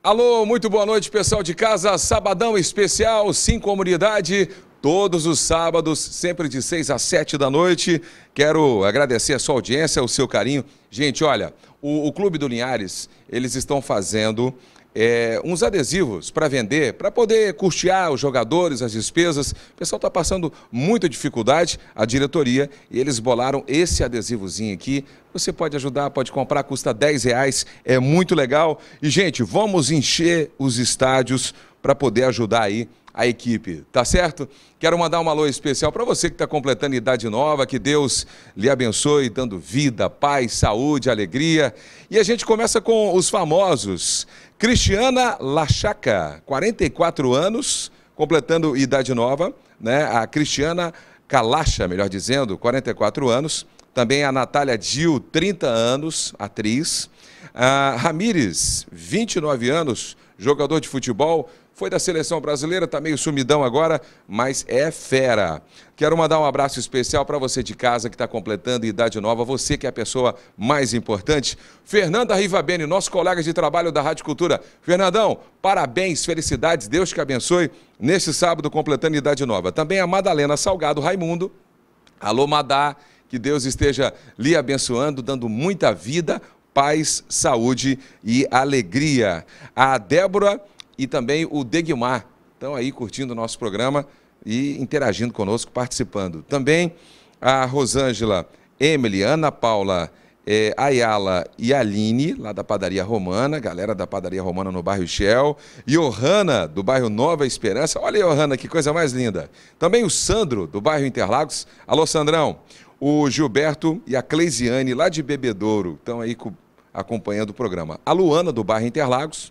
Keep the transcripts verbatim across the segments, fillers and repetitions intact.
Alô, muito boa noite, pessoal de casa. Sabadão especial, Sim Comunidade, todos os sábados, sempre de seis às sete da noite. Quero agradecer a sua audiência, o seu carinho. Gente, olha, o, o Clube do Linhares, eles estão fazendo é, uns adesivos para vender, para poder custear os jogadores, as despesas. O pessoal está passando muita dificuldade, a diretoria, e eles bolaram esse adesivozinho aqui. Você pode ajudar, pode comprar, custa dez reais, é muito legal. E, gente, vamos encher os estádios para poder ajudar aí a equipe, tá certo? Quero mandar um alô especial para você que está completando idade nova, que Deus lhe abençoe, dando vida, paz, saúde, alegria. E a gente começa com os famosos. Cristiana Lachaca, quarenta e quatro anos, completando idade nova, né? A Cristiana Calacha, melhor dizendo, quarenta e quatro anos. Também a Natália Dil, trinta anos, atriz. A Ramires, vinte e nove anos, jogador de futebol. Foi da seleção brasileira, está meio sumidão agora, mas é fera. Quero mandar um abraço especial para você de casa que está completando idade nova, você que é a pessoa mais importante. Fernanda Rivabene, nosso colega de trabalho da Rádio Cultura. Fernandão, parabéns, felicidades, Deus te abençoe, neste sábado completando idade nova. Também a Madalena Salgado Raimundo. Alô, Madá, que Deus esteja lhe abençoando, dando muita vida, paz, saúde e alegria. A Débora e também o Degmar estão aí curtindo o nosso programa e interagindo conosco, participando. Também a Rosângela, Emily, Ana Paula, eh, Ayala e Aline, lá da Padaria Romana, galera da Padaria Romana no bairro Shell. Johanna, do bairro Nova Esperança. Olha aí, Johanna, que coisa mais linda. Também o Sandro, do bairro Interlagos. Alô, Sandrão. O Gilberto e a Cleisiane, lá de Bebedouro, estão aí acompanhando o programa. A Luana, do bairro Interlagos.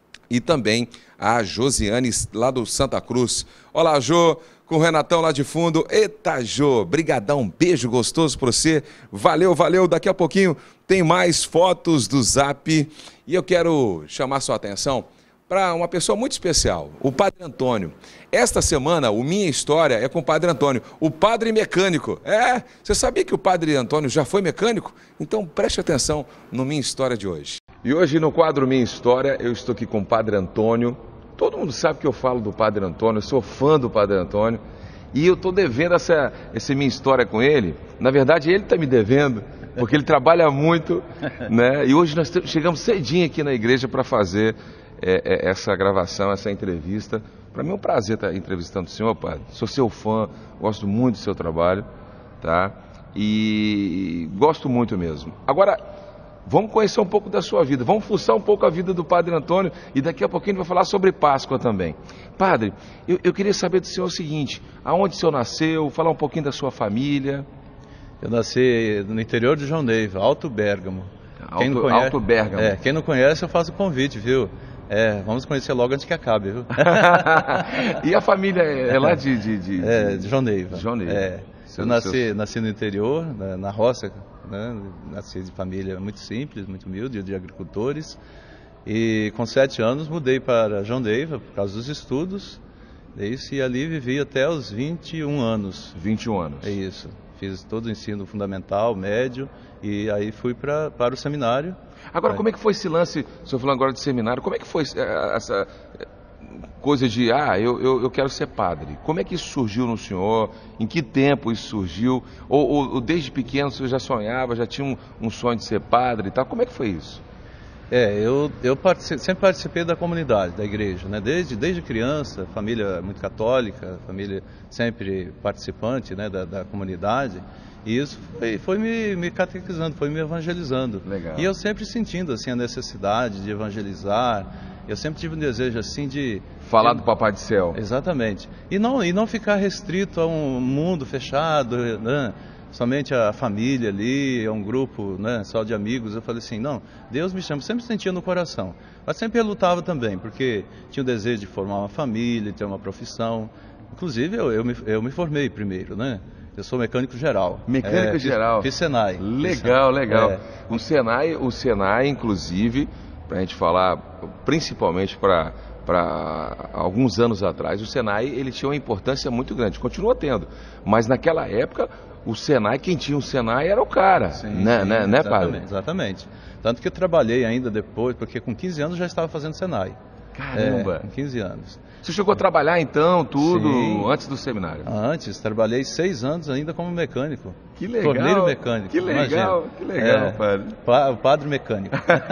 E também a Josiane, lá do Santa Cruz. Olá, Jô, com o Renatão lá de fundo. Eita, Jô, brigadão, um beijo gostoso para você. Valeu, valeu. Daqui a pouquinho tem mais fotos do Zap. E eu quero chamar sua atenção para uma pessoa muito especial, o Padre Antônio. Esta semana, o Minha História é com o Padre Antônio, o Padre Mecânico. É, você sabia que o Padre Antônio já foi mecânico? Então preste atenção no Minha História de hoje. E hoje no quadro Minha História, eu estou aqui com o Padre Antônio. Todo mundo sabe que eu falo do Padre Antônio, eu sou fã do Padre Antônio. E eu estou devendo essa, essa Minha História com ele. Na verdade, ele está me devendo, porque ele trabalha muito, né? E hoje nós chegamos cedinho aqui na igreja para fazer é, é, essa gravação, essa entrevista. Para mim é um prazer estar entrevistando o senhor, Padre. Sou seu fã, gosto muito do seu trabalho, tá? E gosto muito mesmo. Agora, vamos conhecer um pouco da sua vida, vamos fuçar um pouco a vida do Padre Antônio e daqui a pouquinho a gente vai falar sobre Páscoa também. Padre, eu, eu queria saber do senhor o seguinte, aonde o senhor nasceu, falar um pouquinho da sua família. Eu nasci no interior de João Neiva, Alto Bérgamo. Alto, quem não conhece, Alto Bérgamo. É, quem não conhece eu faço o convite, viu? É, vamos conhecer logo antes que acabe, viu? E a família é lá de... de, de, é, de João Neiva. João Neiva. É, eu nasci, nasci no interior, na, na roça, né? Nasci de família muito simples, muito humilde, de agricultores. E com sete anos mudei para João Neiva por causa dos estudos. Isso, e ali vivi até os vinte e um anos. vinte e um anos. É isso. Fiz todo o ensino fundamental, médio, e aí fui pra, para o seminário. Agora, como é que foi esse lance, o senhor falando agora de seminário, como é que foi essa coisa de, ah, eu, eu, eu quero ser padre? Como é que isso surgiu no senhor? Em que tempo isso surgiu? Ou, ou, ou desde pequeno o senhor já sonhava, já tinha um, um sonho de ser padre e tal? Como é que foi isso? É, eu, eu participei, sempre participei da comunidade, da igreja, né? Desde, desde criança, família muito católica, família sempre participante, né, da, da comunidade. E isso foi, foi me, me catequizando, foi me evangelizando. Legal. E eu sempre sentindo assim, a necessidade de evangelizar. Eu sempre tive um desejo assim de... Falar do Papai do Céu. Exatamente. E não, e não ficar restrito a um mundo fechado, né? Somente a família ali, a um grupo, né, só de amigos. Eu falei assim, não, Deus me chama, sempre sentia no coração. Mas sempre eu lutava também, porque tinha o desejo de formar uma família, ter uma profissão. Inclusive eu, eu, me, eu me formei primeiro, né? Eu sou mecânico geral. Mecânico é, geral. Fiz, fiz Senai. Legal, fiz legal. É. O Senai, o Senai, inclusive, para a gente falar, principalmente para para alguns anos atrás, o Senai ele tinha uma importância muito grande, continua tendo, mas naquela época o Senai, quem tinha o Senai era o cara, Sim, né, sim, né, né, padre? exatamente, exatamente. Tanto que eu trabalhei ainda depois, porque com quinze anos eu já estava fazendo Senai. Caramba! É, com quinze anos. Você chegou a trabalhar então, tudo, Sim. antes do seminário? Antes, trabalhei seis anos ainda como mecânico. Que legal! Torneiro mecânico. Que legal, imagina. que legal, é, padre. Pa, padre mecânico.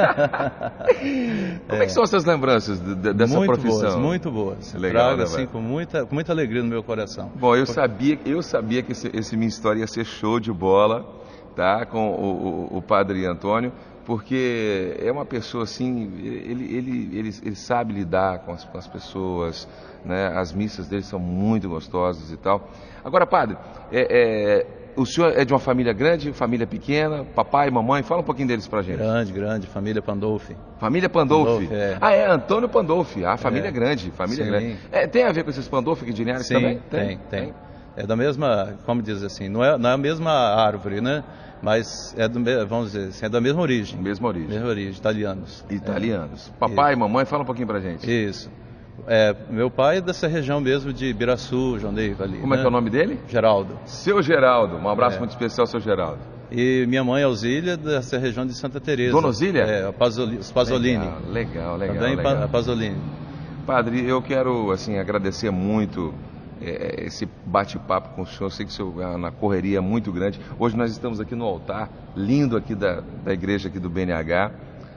Como é. é que são essas lembranças de, de, dessa muito profissão? Boas, muito boas. Legal, Trago né, assim com muita, com muita alegria no meu coração. Bom, eu sabia, eu sabia que esse, esse Minha História ia ser show de bola, tá? Com o, o, o padre Antônio, porque é uma pessoa assim, ele, ele, ele, ele sabe lidar com as, com as pessoas, né? As missas dele são muito gostosas e tal. Agora, padre, é, é, o senhor é de uma família grande, família pequena, papai, mamãe? Fala um pouquinho deles pra gente. Grande, grande, família Pandolfi. Família Pandolfi? Pandolfi é. Ah, é, Antônio Pandolfi, a família é. é grande, família Sim. grande. É, tem a ver com esses Pandolfi aqui de Linhares Sim, também? Tem, tem, tem. É da mesma, como diz assim, não é, não é a mesma árvore, né? Mas é do, vamos dizer assim, é da mesma origem. Mesma origem. Mesma origem, italianos. Italianos. É. Papai e mamãe, fala um pouquinho pra gente. Isso. É, meu pai é dessa região mesmo de Biraçu, João Neiva ali. Como né? é que é o nome dele? Geraldo. Seu Geraldo. Um abraço É. muito especial, seu Geraldo. E minha mãe, Alzília, dessa região de Santa Teresa. Dona Osília? É, a Pazoli, os Pasolini. Legal, legal, legal. Também legal. a Pasolini. Padre, eu quero assim agradecer muito é, esse bate-papo com o senhor. Eu sei que o senhor é na correria muito grande. Hoje nós estamos aqui no altar, lindo aqui da, da igreja aqui do B N H.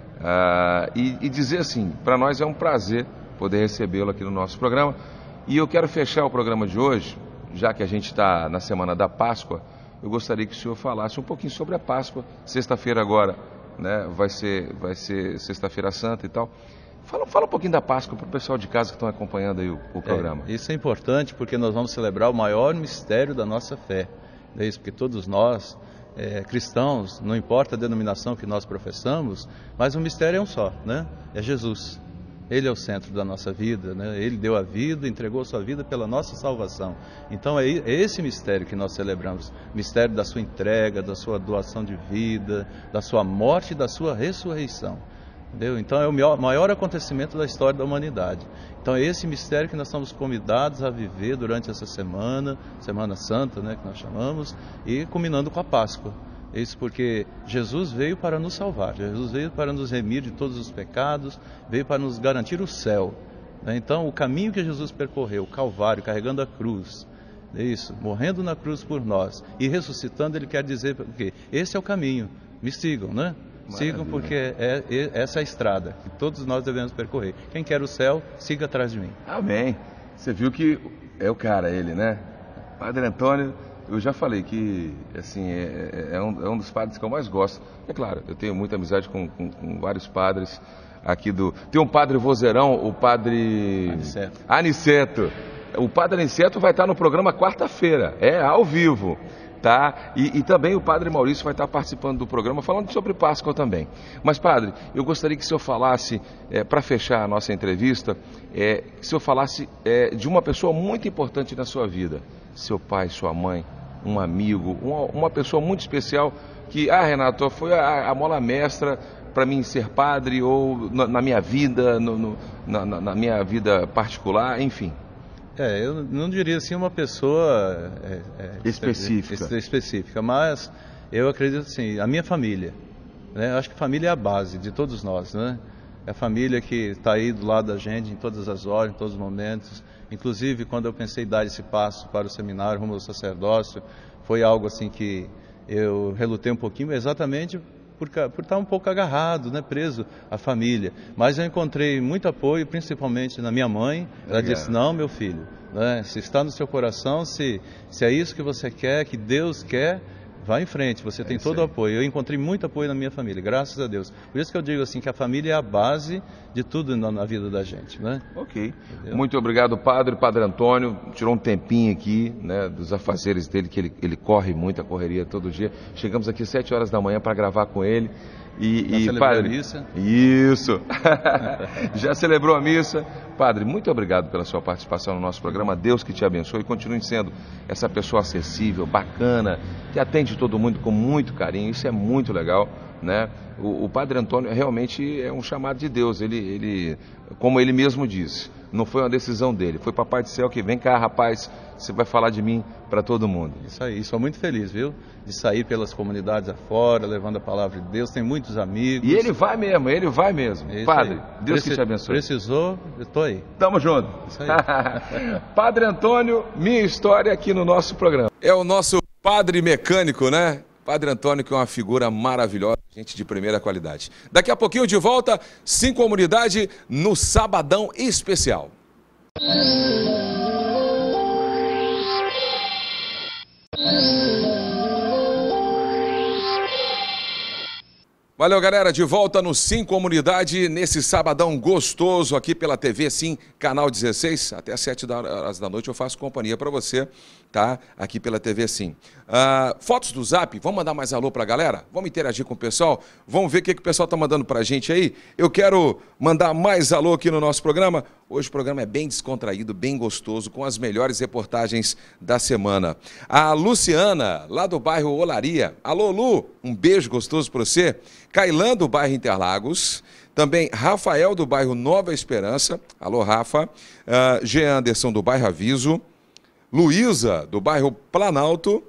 Ah, e, e dizer assim, para nós é um prazer poder recebê-lo aqui no nosso programa. E eu quero fechar o programa de hoje, já que a gente está na semana da Páscoa, eu gostaria que o senhor falasse um pouquinho sobre a Páscoa. Sexta-feira agora, né, vai ser, vai ser Sexta-feira Santa e tal. Fala, fala um pouquinho da Páscoa para o pessoal de casa que estão acompanhando aí o, o programa. É, isso é importante porque nós vamos celebrar o maior mistério da nossa fé. É isso, porque todos nós, é, cristãos, não importa a denominação que nós professamos, mas o mistério é um só, né? É Jesus. Ele é o centro da nossa vida, né? Ele deu a vida, entregou a sua vida pela nossa salvação. Então é esse mistério que nós celebramos, o mistério da sua entrega, da sua doação de vida, da sua morte e da sua ressurreição. Entendeu? Então é o maior acontecimento da história da humanidade. Então é esse mistério que nós estamos convidados a viver durante essa semana, Semana Santa, né, que nós chamamos, e culminando com a Páscoa. Isso porque Jesus veio para nos salvar, Jesus veio para nos remir de todos os pecados, veio para nos garantir o céu. Então o caminho que Jesus percorreu, o Calvário, carregando a cruz, é isso, morrendo na cruz por nós e ressuscitando, ele quer dizer que esse é o caminho, me sigam, né? Sigam porque é, é, essa é a estrada que todos nós devemos percorrer. Quem quer o céu, siga atrás de mim. Amém. Você viu que é o cara, ele, né? Padre Antônio, eu já falei que assim, é, é, um, é um dos padres que eu mais gosto. É claro, eu tenho muita amizade com, com, com vários padres aqui do... Tem um padre vozeirão, o padre... Aniceto. Aniceto. O padre Aniceto vai estar no programa quarta-feira, é ao vivo. Tá? E, e também o padre Maurício vai estar participando do programa falando sobre Páscoa também. Mas padre, eu gostaria que o senhor falasse, é, para fechar a nossa entrevista, é, que o senhor falasse é, de uma pessoa muito importante na sua vida. Seu pai, sua mãe, um amigo, uma, uma pessoa muito especial que, ah Renato, foi a, a mola mestra para mim ser padre ou na, na minha vida, no, no, na, na minha vida particular, enfim. É, eu não diria assim uma pessoa é, é, específica. É, específica, mas eu acredito assim, a minha família, né? Eu acho que a família é a base de todos nós, né? É a família que está aí do lado da gente em todas as horas, em todos os momentos. Inclusive, quando eu pensei em dar esse passo para o seminário rumo ao sacerdócio, foi algo assim que eu relutei um pouquinho, exatamente por, por estar um pouco agarrado, né, preso à família. Mas eu encontrei muito apoio, principalmente na minha mãe. Ela Legal. disse, não, meu filho, né, se está no seu coração, se, se é isso que você quer, que Deus quer, vá em frente, você é tem todo o apoio. Eu encontrei muito apoio na minha família, graças a Deus. Por isso que eu digo assim, que a família é a base de tudo na, na vida da gente, né? Ok. Entendeu? Muito obrigado, padre. Padre Antônio tirou um tempinho aqui, né, dos afazeres dele, que ele, ele corre muito, a correria todo dia. Chegamos aqui às sete horas da manhã para gravar com ele. E, Já e padre, a missa? Isso. Já celebrou a missa? Padre, muito obrigado pela sua participação no nosso programa. Deus que te abençoe e continue sendo essa pessoa acessível, bacana, que atende todo mundo com muito carinho. Isso é muito legal. né? O, o Padre Antônio realmente é um chamado de Deus, ele, ele, como ele mesmo disse, não foi uma decisão dele, foi Papai do Céu que vem cá, rapaz, você vai falar de mim para todo mundo. Isso aí, sou muito feliz, viu? De sair pelas comunidades afora, levando a palavra de Deus, tem muitos amigos. E ele vai mesmo, ele vai mesmo. Isso Padre, aí. Deus Preci- que te abençoe. Precisou, eu tô aí. Tamo junto. Isso aí. Padre Antônio, minha história aqui no nosso programa. É o nosso padre mecânico, né? Padre Antônio, que é uma figura maravilhosa, gente de primeira qualidade. Daqui a pouquinho de volta, Sim Comunidade no Sabadão Especial. Valeu, galera, de volta no Sim Comunidade, nesse sabadão gostoso aqui pela T V Sim, canal dezesseis, até às sete horas da noite eu faço companhia para você, tá? Aqui pela T V Sim. Uh, fotos do Zap, vamos mandar mais alô pra galera? Vamos interagir com o pessoal? Vamos ver o que, que o pessoal tá mandando pra gente aí? Eu quero mandar mais alô aqui no nosso programa. Hoje o programa é bem descontraído, bem gostoso, com as melhores reportagens da semana. A Luciana, lá do bairro Olaria. Alô, Lu, um beijo gostoso para você. Cailã, do bairro Interlagos. Também Rafael, do bairro Nova Esperança. Alô, Rafa. Uh, G. Anderson, do bairro Aviso. Luísa, do bairro Planalto.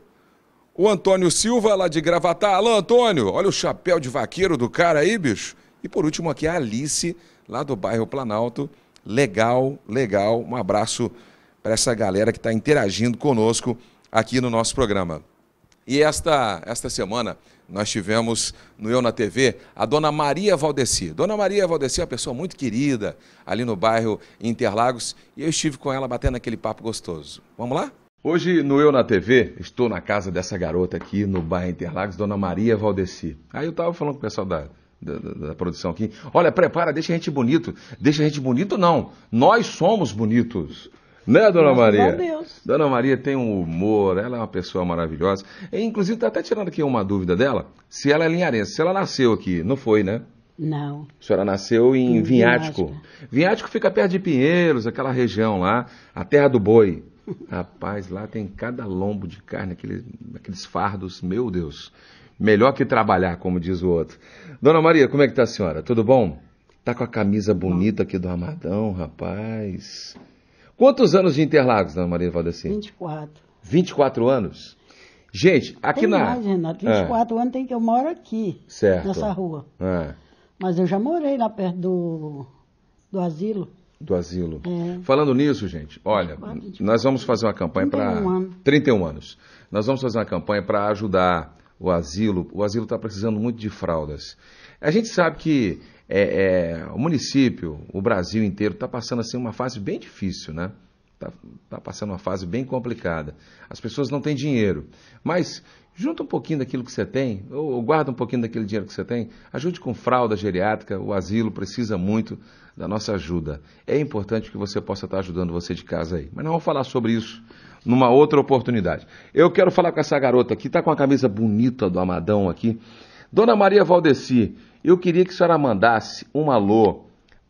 O Antônio Silva, lá de Gravatá. Alô, Antônio, olha o chapéu de vaqueiro do cara aí, bicho. E por último aqui a Alice, lá do bairro Planalto. Legal, legal. Um abraço para essa galera que está interagindo conosco aqui no nosso programa. E esta, esta semana nós tivemos no Eu na T V a dona Maria Valdeci. Dona Maria Valdeci é uma pessoa muito querida ali no bairro Interlagos e eu estive com ela batendo aquele papo gostoso. Vamos lá? Hoje no Eu na T V, estou na casa dessa garota aqui no bairro Interlagos, dona Maria Valdeci. Aí eu estava falando com o pessoal da... Da, da, da produção aqui. Olha, prepara, deixa a gente bonito. Deixa a gente bonito, não. Nós somos bonitos. Né, dona Nossa, Maria? meu Deus. Dona Maria tem um humor, ela é uma pessoa maravilhosa. E, inclusive, está até tirando aqui uma dúvida dela, se ela é linharense, se ela nasceu aqui. Não foi, né? Não. A senhora nasceu em, em Vinhático. Vinhático. Vinhático fica perto de Pinheiros, aquela região lá, a terra do boi. Rapaz, lá tem cada lombo de carne, aquele, aqueles fardos, meu Deus. Melhor que trabalhar, como diz o outro. Dona Maria, como é que tá a senhora? Tudo bom? Tá com a camisa bonita aqui do Amadão, rapaz. Quantos anos de Interlagos, Dona Maria Valdeci? vinte e quatro. vinte e quatro anos? Gente, aqui tem na... mais, Renato. vinte e quatro anos tem que eu moro aqui. Certo. Nessa rua. Ah, Mas eu já morei lá perto do, do asilo. do asilo. É. Falando nisso, gente, olha, vinte e quatro, vinte e quatro. nós vamos fazer uma campanha para... trinta e um anos. trinta e um anos. Nós vamos fazer uma campanha para ajudar o asilo. O asilo está precisando muito de fraldas. A gente sabe que é, é, o município, o Brasil inteiro, está passando assim, uma fase bem difícil, né? Está tá passando uma fase bem complicada. As pessoas não têm dinheiro. Mas junta um pouquinho daquilo que você tem, ou, ou guarda um pouquinho daquele dinheiro que você tem, ajude com fralda geriátrica. O asilo precisa muito da nossa ajuda. É importante que você possa estar ajudando você de casa aí. Mas nós vamos falar sobre isso numa outra oportunidade. Eu quero falar com essa garota aqui, está com a camisa bonita do Amadão aqui. Dona Maria Valdeci, eu queria que a senhora mandasse um alô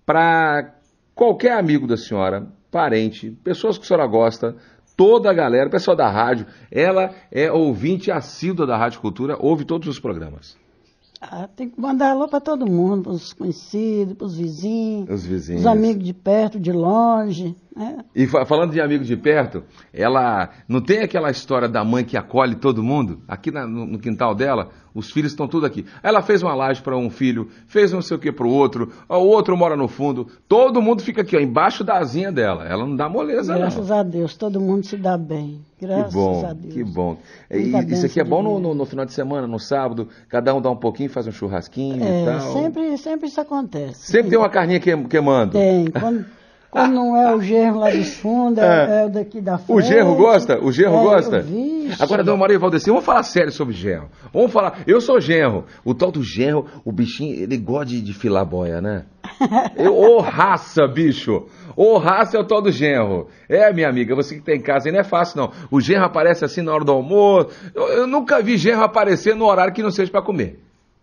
para qualquer amigo da senhora, parente, pessoas que a senhora gosta, toda a galera, pessoal da rádio. Ela é ouvinte assídua da Rádio Cultura, ouve todos os programas. Ah, tem que mandar alô para todo mundo, para os conhecidos, para os vizinhos, Os vizinhos. os amigos de perto, de longe. Né? E fa- falando de amigo de perto, ela não tem aquela história da mãe que acolhe todo mundo? Aqui na- no, no quintal dela, os filhos estão tudo aqui. Ela fez uma laje para um filho, fez não sei o que para o outro, o outro mora no fundo, todo mundo fica aqui, ó, embaixo da asinha dela. Ela não dá moleza, Graças não. a Deus, todo mundo se dá bem. Graças Que bom, a Deus. que bom. E, Muita isso aqui é bênção bom de no, Deus. no- no final de semana, no sábado, cada um dá um pouquinho, faz um churrasquinho e É, tal. sempre, sempre isso acontece. Sempre tem uma carninha que- queimando. Tem. Quando, quando não é o genro lá dos fundos, é, é o daqui da frente. O genro gosta? O genro É, gosta? vixe. Agora, dona Maria Valdeci, vamos falar sério sobre genro. Vamos falar. Eu sou genro. O tal do genro, o bichinho, ele gosta de, de filar boia, né? Eu, ô raça, bicho! Ô raça é o tal do genro. É, minha amiga, você que tá em casa aí não é fácil, não. O genro aparece assim na hora do almoço. Eu, eu nunca vi genro aparecer no horário que não seja para comer.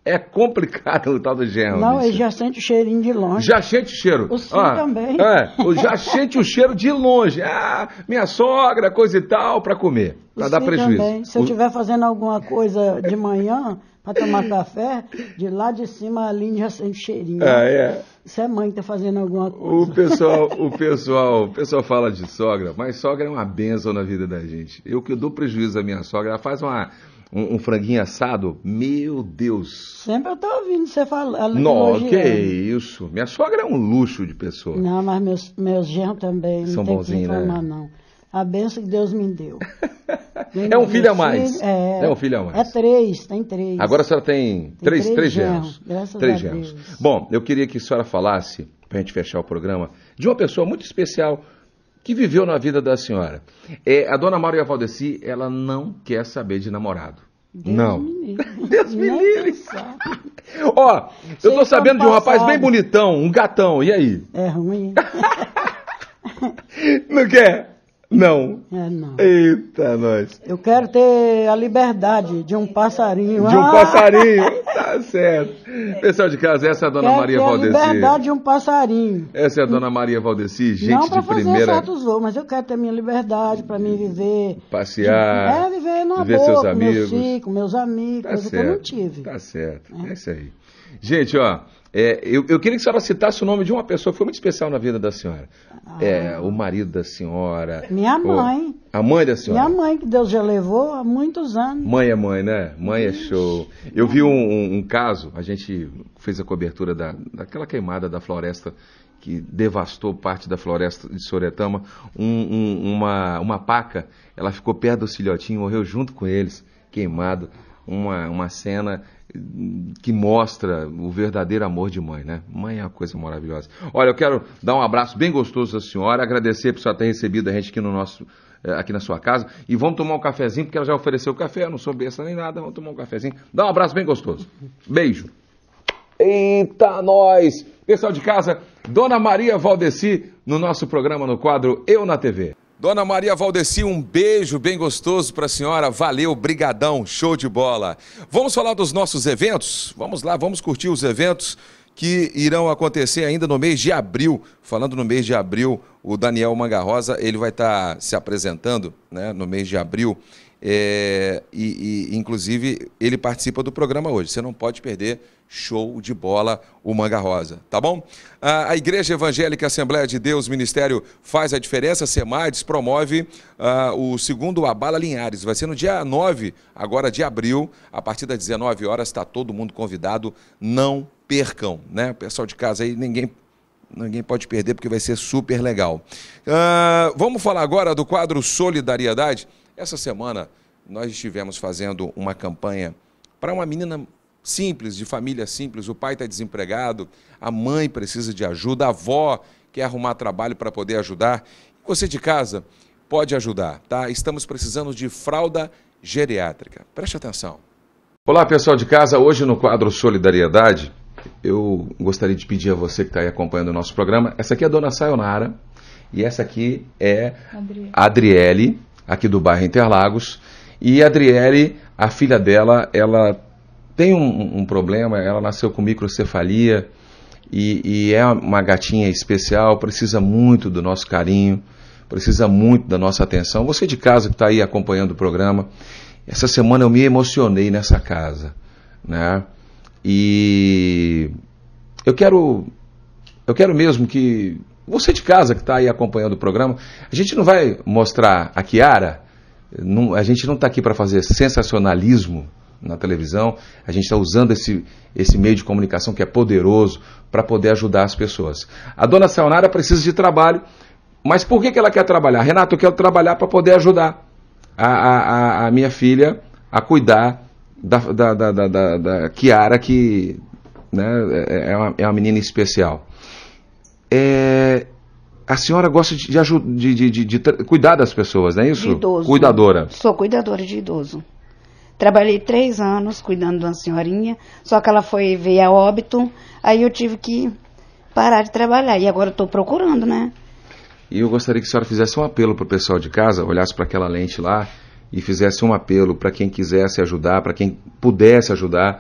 É complicado o tal do genro. Não, bicho. ele já sente o cheirinho de longe. Já sente o cheiro. O senhor também. É, já sente o cheiro de longe. Ah, minha sogra, coisa e tal, para comer, para dar prejuízo. Também. Se eu o... estiver fazendo alguma coisa de manhã, para tomar café, de lá de cima a Aline já sente cheirinho. Ah, é. Isso é mãe que tá fazendo alguma coisa. O pessoal, o pessoal, o pessoal fala de sogra, mas sogra é uma bênção na vida da gente. Eu que dou prejuízo à minha sogra, ela faz uma, um, um franguinho assado, meu Deus. Sempre eu tô ouvindo você falar. Não, que isso. Minha sogra é um luxo de pessoa. Não, mas meus, meus genros também, são não tem bonzinhos, que reclamar, né? não. A benção que Deus me deu. É um filho a mais. Filho, é, é um filho a mais. É três, tem três. Agora a senhora tem, tem três, três, três genros. Graças três a genros. Deus. Bom, eu queria que a senhora falasse, para a gente fechar o programa, de uma pessoa muito especial que viveu na vida da senhora. É, a dona Maria Valdeci, ela não quer saber de namorado. Deus não. Me livre. Deus me Nem livre. pensar. Ó, eu tô Sei sabendo de um rapaz passado. bem bonitão, um gatão, e aí? É ruim. Não quer? Não. É, não. Eita, nós. Eu quero ter a liberdade de um passarinho. De um Ah! passarinho. Tá certo. Pessoal de casa, essa é a dona Quero Maria ter Valdeci. a liberdade de um passarinho. Essa é a dona Maria Valdeci, gente não para de fazer primeira. certos voos, mas eu quero ter minha liberdade para mim viver. Passear. É, viver na viver boa, seus com amigos. meus filhos, com meus amigos, Tá coisa certo. que eu não tive. Tá certo. É, é isso aí. Gente, ó, é, eu, eu queria que a senhora citasse o nome de uma pessoa que foi muito especial na vida da senhora. Ah. É, o marido da senhora. Minha mãe. O, a mãe da senhora. Minha mãe, que Deus já levou há muitos anos. Mãe é mãe, né? Mãe é show. Eu vi um, um, um caso, a gente fez a cobertura da, daquela queimada da floresta que devastou parte da floresta de Soretama. Um, um, uma, uma paca, ela ficou perto do filhotinho, morreu junto com eles, queimado. Uma, uma cena que mostra o verdadeiro amor de mãe, né? Mãe é uma coisa maravilhosa. Olha, eu quero dar um abraço bem gostoso à senhora, agradecer por senhora ter recebido a gente aqui no nosso, aqui na sua casa, e vamos tomar um cafezinho, porque ela já ofereceu café, eu não sou besta nem nada, vamos tomar um cafezinho. Dá um abraço bem gostoso. Beijo. Eita, nós! Pessoal de casa, Dona Maria Valdeci, no nosso programa, no quadro Eu na T V. Dona Maria Valdeci, um beijo bem gostoso para a senhora. Valeu, brigadão, show de bola. Vamos falar dos nossos eventos? Vamos lá, vamos curtir os eventos que irão acontecer ainda no mês de abril. Falando no mês de abril, o Daniel Mangarrosa, ele vai estar se apresentando, né, no mês de abril. É, e, e, inclusive, ele participa do programa hoje. Você não pode perder. Show de bola, o Manga Rosa, tá bom? A, a Igreja Evangélica Assembleia de Deus, Ministério Faz a Diferença, SEMADES, promove uh, o segundo Abala Linhares. Vai ser no dia nove, agora de abril, a partir das dezenove horas, está todo mundo convidado, não percam, né? O pessoal de casa aí, ninguém, ninguém pode perder, porque vai ser super legal. Uh, vamos falar agora do quadro Solidariedade. Essa semana, nós estivemos fazendo uma campanha para uma menina simples, de família simples. O pai está desempregado, a mãe precisa de ajuda, a avó quer arrumar trabalho para poder ajudar. Você de casa pode ajudar, tá? Estamos precisando de fralda geriátrica. Preste atenção. Olá, pessoal de casa. Hoje no quadro Solidariedade, eu gostaria de pedir a você que está aí acompanhando o nosso programa. Essa aqui é a dona Sayonara e essa aqui é a Adriele, aqui do bairro Interlagos. E a Adriele, a filha dela, ela tem um, um problema, ela nasceu com microcefalia e, e é uma gatinha especial, precisa muito do nosso carinho, precisa muito da nossa atenção. Você de casa que está aí acompanhando o programa, essa semana eu me emocionei nessa casa, né? E eu quero, eu quero mesmo que você de casa que está aí acompanhando o programa, a gente não vai mostrar a Kiara, não, a gente não está aqui para fazer sensacionalismo na televisão, a gente está usando esse, esse meio de comunicação que é poderoso para poder ajudar as pessoas. A dona Sayonara precisa de trabalho, mas por que, que ela quer trabalhar? Renato, eu quero trabalhar para poder ajudar a, a, a minha filha a cuidar da, da, da, da, da, da Kiara, que, né, é, uma, é uma menina especial. É, a senhora gosta de, de, de, de, de cuidar das pessoas, não é isso? De idoso. Cuidadora. Sou cuidadora de idoso. Trabalhei três anos cuidando de uma senhorinha, só que ela foi veio a óbito, aí eu tive que parar de trabalhar. E agora estou procurando, né? E eu gostaria que a senhora fizesse um apelo para o pessoal de casa, olhasse para aquela lente lá e fizesse um apelo para quem quisesse ajudar, para quem pudesse ajudar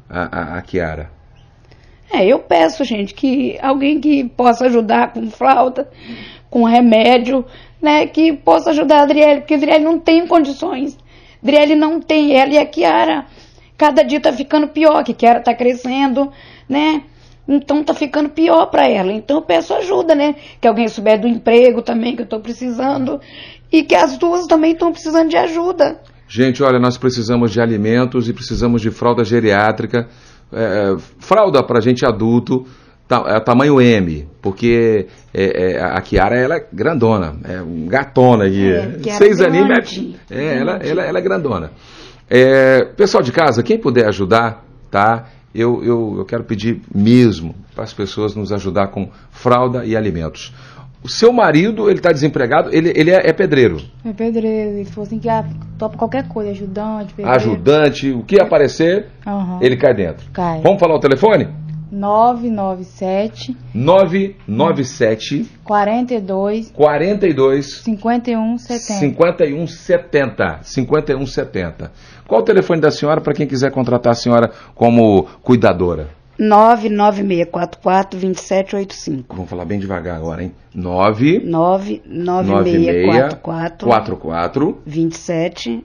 a, a, a Kiara? É, eu peço, gente, que alguém que possa ajudar com fralda, com remédio, né, que possa ajudar a Adriele, porque a Adriele não tem condições. A Adriele não tem, ela e a Kiara, cada dia tá ficando pior, que a Kiara tá crescendo, né, então tá ficando pior para ela. Então eu peço ajuda, né, que alguém souber do emprego também, que eu tô precisando, e que as duas também estão precisando de ajuda. Gente, olha, nós precisamos de alimentos e precisamos de fralda geriátrica, é, fralda para gente adulto, ta, é, tamanho M, porque é, é, a Kiara, ela é grandona, é um gatona aí, é, seis aninhos, é, é, ela, ela, ela é grandona. É, pessoal de casa, quem puder ajudar, tá? Eu, eu, eu quero pedir mesmo para as pessoas nos ajudar com fralda e alimentos. O seu marido, ele está desempregado, ele, ele é, é pedreiro. É pedreiro, ele falou assim que ah, topa qualquer coisa, ajudante, pedreiro. Ajudante, o que aparecer, uhum. ele cai dentro. Cai. Vamos falar o telefone? nove nove sete nove nove sete quarenta e dois quarenta e dois cinquenta e um setenta cinquenta e um setenta cinquenta e um setenta. Qual o telefone da senhora para quem quiser contratar a senhora como cuidadora? nove nove seis quatro quatro dois sete oito cinco. Vamos falar bem devagar agora, hein? nove nove nove seis quatro quatro quatro quatro dois sete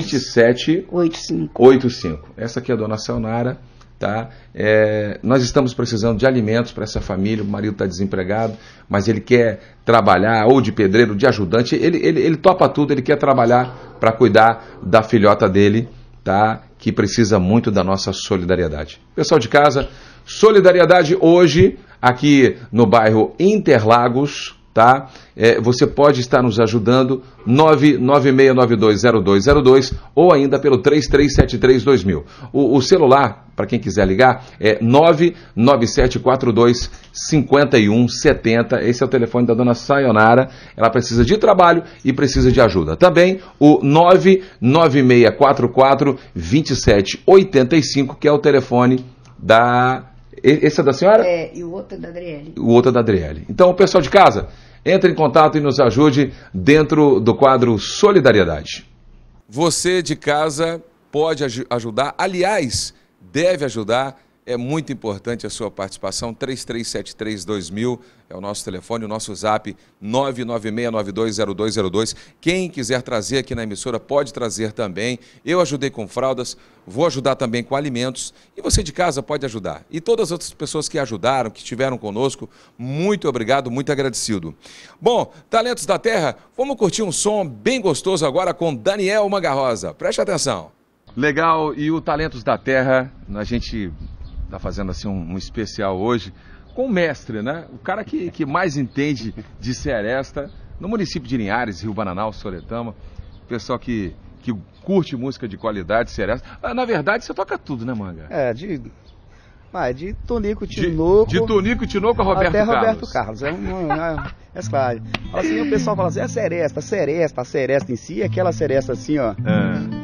oito cinco. oito cinco. Essa aqui é a dona Sayonara, tá? É, nós estamos precisando de alimentos para essa família, o marido está desempregado, mas ele quer trabalhar, ou de pedreiro, de ajudante, ele, ele, ele topa tudo, ele quer trabalhar para cuidar da filhota dele, tá? Que precisa muito da nossa solidariedade. Pessoal de casa, solidariedade hoje, aqui no bairro Interlagos, tá? É, você pode estar nos ajudando, nove nove seis nove dois zero dois zero dois, ou ainda pelo três três sete três dois mil. O, o celular, para quem quiser ligar, é nove nove sete quatro dois cinco um sete zero. Esse é o telefone da dona Sayonara. Ela precisa de trabalho e precisa de ajuda. Também o nove nove seis quatro quatro dois sete oito cinco, que é o telefone da... Esse é da senhora? É, e o outro é da Adriele. O outro é da Adriele. Então, o pessoal de casa, entre em contato e nos ajude dentro do quadro Solidariedade. Você de casa pode aj- ajudar, aliás, deve ajudar. É muito importante a sua participação. três três sete três dois mil é o nosso telefone, o nosso zap nove nove seis nove dois zero dois zero dois. Quem quiser trazer aqui na emissora pode trazer também. Eu ajudei com fraldas, vou ajudar também com alimentos e você de casa pode ajudar. E todas as outras pessoas que ajudaram, que estiveram conosco, muito obrigado, muito agradecido. Bom, Talentos da Terra, vamos curtir um som bem gostoso agora com Daniel Mangarrosa. Preste atenção. Legal, e o Talentos da Terra, a gente está fazendo assim um, um especial hoje com o mestre, né? O cara que, que mais entende de seresta no município de Linhares, Rio Bananal, Soretama. Pessoal que, que curte música de qualidade, seresta. Ah, na verdade, você toca tudo, né, Manga? É, de... Ah, de Tonico, Tinoco... De, de Tonico, Tinoco a Roberto até Carlos. Roberto Carlos. É um... É, é claro. Assim, o pessoal fala assim, é seresta, seresta, a seresta em si é aquela seresta assim, ó... É.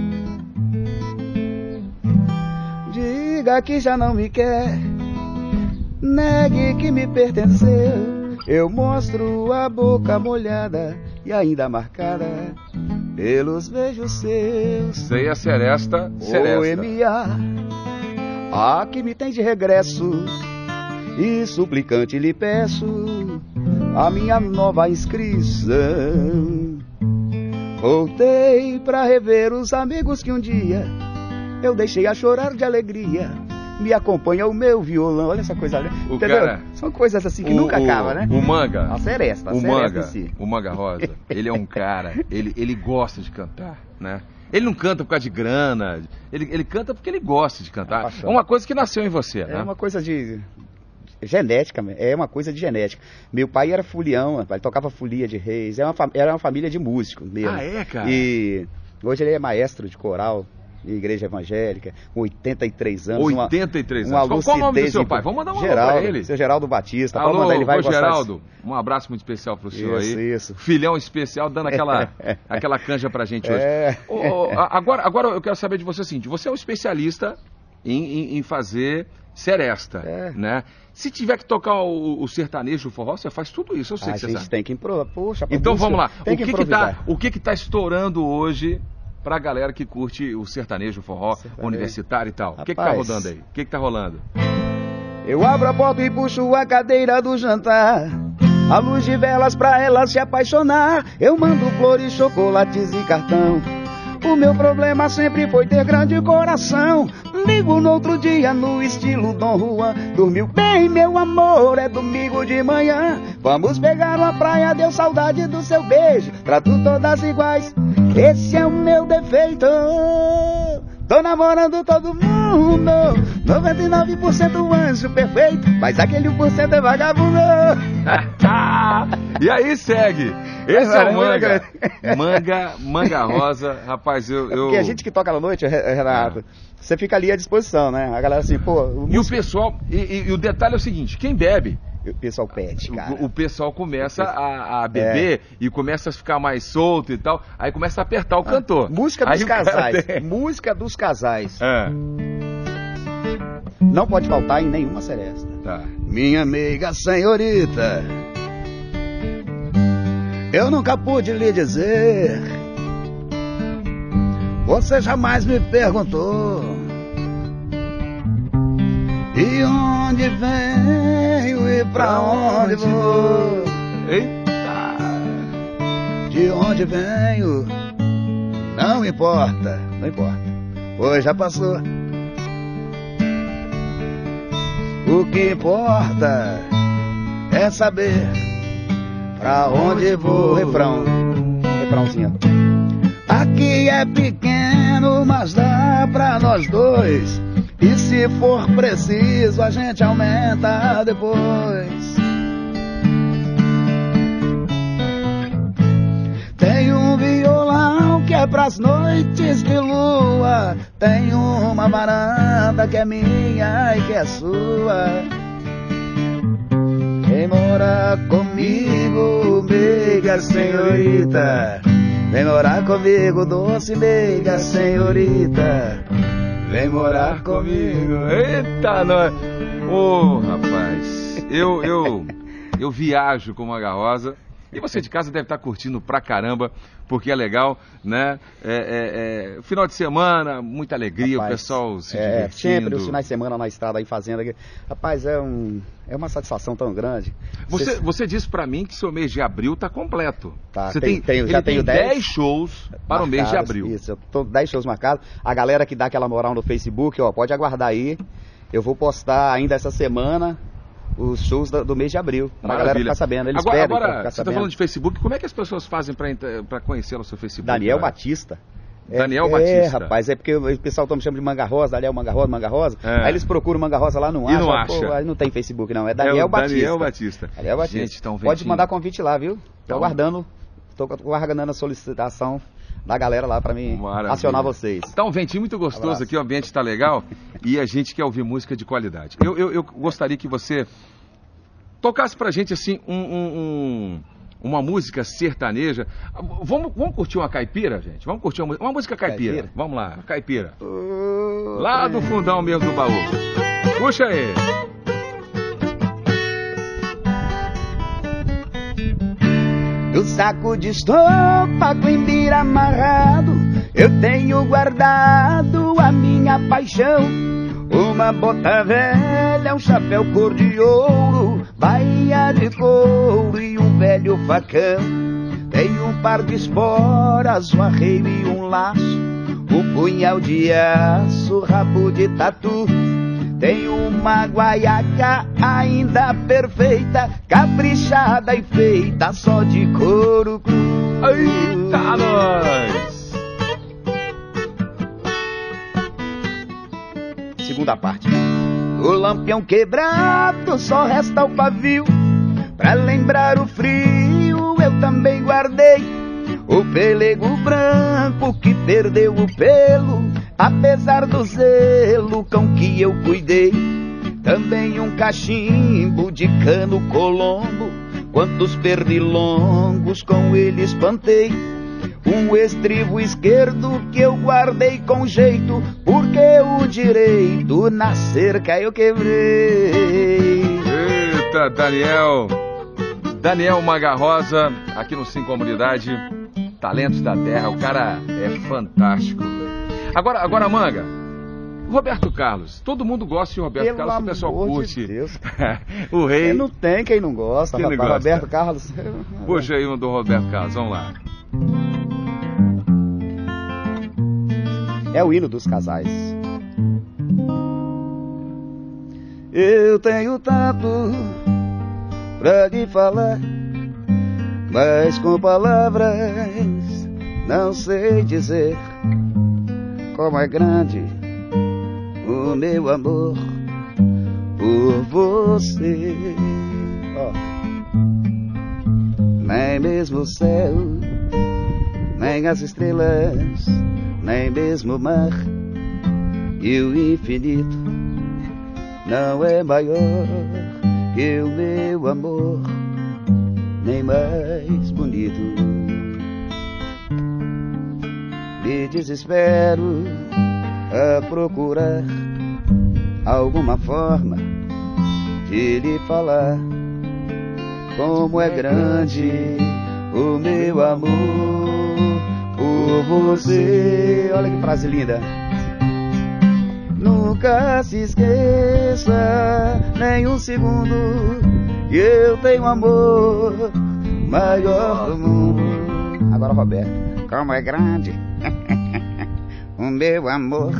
Diga que já não me quer, negue que me pertenceu. Eu mostro a boca molhada e ainda marcada pelos beijos seus. Sei a seresta, seresta. O M A, a que me tem de regresso, e suplicante lhe peço a minha nova inscrição. Voltei pra rever os amigos que um dia eu deixei a chorar de alegria. Me acompanha o meu violão. Olha essa coisa, o entendeu? Cara, são coisas assim que o, nunca o, acaba, né? O Manga, a seresta, a o seresta Manga, em si. o Manga Rosa, ele é um cara, ele, ele gosta de cantar, né? Ele não canta por causa de grana, ele, ele canta porque ele gosta de cantar. É uma coisa que nasceu em você, né? É uma coisa de... genética, é uma coisa de genética. Meu pai era folião, ele tocava folia de reis, era uma, era uma família de músicos mesmo. Ah, é, cara? E hoje ele é maestro de coral, de igreja evangélica, com oitenta e três anos. oitenta e três uma, anos. Uma Qual o nome do seu pai? Vamos mandar um alô pra ele. Seu Geraldo Batista. Alô, mandar, ele vai ô, Geraldo, um abraço muito especial pro senhor isso, aí. Isso, filhão especial, dando aquela, aquela canja pra gente hoje. É. Ô, agora, agora eu quero saber de você o seguinte, você é um especialista em, em, em fazer seresta, é. né? Se tiver que tocar o, o sertanejo, o forró, você faz tudo isso, eu sei a que você gente sabe. tem que improvisar. Poxa, então busca, vamos lá, tem o que que que tá, o que que tá estourando hoje pra galera que curte o sertanejo, o forró, Sertanejo. universitário e tal. O que que tá Rapaz. rodando aí? O que que tá rolando? Eu abro a porta e puxo a cadeira do jantar, a luz de velas pra ela se apaixonar. Eu mando flores, chocolates e cartão. O meu problema sempre foi ter grande coração. Ligo no outro dia no estilo Dom Juan. Dormiu bem, meu amor, é domingo de manhã. Vamos pegar uma praia, deu saudade do seu beijo. Trato todas iguais, esse é o meu defeito. Tô namorando todo mundo, noventa e nove por cento anjo perfeito, mas aquele um por cento é vagabundo. E aí segue. Esse é o Manga. Manga, Manga Rosa. Rapaz, eu... eu... Porque a gente que toca na noite, Renato, ah. você fica ali à disposição, né? A galera assim, pô... O e músico... o pessoal... E, e, e o detalhe é o seguinte, quem bebe... O pessoal pede, cara. O, o pessoal começa a, a beber é. e começa a ficar mais solto e tal. Aí começa a apertar o cantor. Ah, música dos aí casais. Tem... Música dos casais. É. Não pode faltar em nenhuma seresta. Tá. Minha amiga senhorita, eu nunca pude lhe dizer, você jamais me perguntou de onde venho e pra onde vou. Eita! De onde venho, não importa, não importa, pois já passou. O que importa é saber pra onde vou. Refrão, refrãozinho. Aqui é pequeno, mas dá pra nós dois. E se for preciso, a gente aumenta depois. Tem um violão que é pras noites de lua. Tem uma varanda que é minha e que é sua. Vem morar comigo, meiga senhorita. Vem morar comigo, doce meiga senhorita. Vem morar comigo. Eita, nós. Ô, oh, rapaz. Eu, eu, eu viajo com Manga Rosa. E você de casa deve estar curtindo pra caramba, porque é legal, né? É, é, é, final de semana, muita alegria, rapaz, o pessoal se é, divertindo. Sempre os finais de semana na estrada aí fazendo. Rapaz, é, um, é uma satisfação tão grande. Você, você... você disse pra mim que seu mês de abril tá completo. Tá, você tem, tem, tem, já tenho dez shows para marcados, o mês de abril. Isso, eu tô dez shows marcados. A galera que dá aquela moral no Facebook, ó, pode aguardar aí. Eu vou postar ainda essa semana os shows do, do mês de abril, pra Maravilha. Galera ficar sabendo. Eles agora, pedem agora pra ficar você sabendo. Tá falando de Facebook, como é que as pessoas fazem pra, pra conhecer o seu Facebook? Daniel cara? Batista. Daniel é, Batista. É, rapaz, é porque o pessoal tá me chamando de Manga Rosa, Daniel Manga Rosa, Manga Rosa. É. Aí eles procuram Manga Rosa lá, não e acham. Não acha. Pô, aí não tem Facebook não, é Daniel é Batista. Daniel Batista. Daniel Batista. Gente, então, pode mandar convite lá, viu? Tô então, aguardando, tô aguardando a solicitação da galera lá pra mim Maravilha. Acionar vocês. Tá um ventinho muito gostoso Abraço. Aqui, o ambiente tá legal e a gente quer ouvir música de qualidade. Eu, eu, eu gostaria que você tocasse pra gente, assim, um, um, um, uma música sertaneja. Vamos, vamos curtir uma caipira, gente? Vamos curtir uma, uma música caipira. caipira. Vamos lá, caipira. Uh, lá do fundão mesmo do baú. Puxa aí. No saco de estopa com embira amarrado, eu tenho guardado a minha paixão. Uma bota velha, um chapéu cor de ouro, baía de couro e um velho facão. Tenho um par de esporas, um arreio e um laço, um punhal de aço, rabo de tatu. Tenho uma guaiaca ainda perfeita, caprichada e feita só de couro cru. Eita, nós! Segunda parte. O lampião quebrado, só resta o pavio. Pra lembrar o frio, eu também guardei o pelego branco que perdeu o pelo, apesar do zelo com que eu cuidei. Também um cachimbo de cano colombo, quantos pernilongos com ele espantei. Um estribo esquerdo que eu guardei com jeito, porque o direito na cerca eu quebrei. Eita, Daniel! Daniel Manga Rosa, aqui no Sim Comunidade. Talentos da Terra, o cara é fantástico. Agora, agora Manga, Roberto Carlos, todo mundo gosta de Roberto Pelo Carlos, o pessoal amor curte. De Deus. O rei. Não tem quem não gosta, Quem não rapaz. gosta? Roberto Carlos. Puxa aí um do Roberto Carlos, vamos lá. É o hino dos casais. Eu tenho tanto pra lhe falar, mas com palavras não sei dizer como é grande o meu amor por você. Oh. Nem mesmo o céu, nem as estrelas, nem mesmo o mar e o infinito não é maior que o meu amor, nem mais bonito. Me desespero a procurar alguma forma de lhe falar como é grande o meu amor por você. Olha que frase linda. Nunca se esqueça nem um segundo que eu tenho amor maior do mundo. Agora Roberto, como é grande o meu amor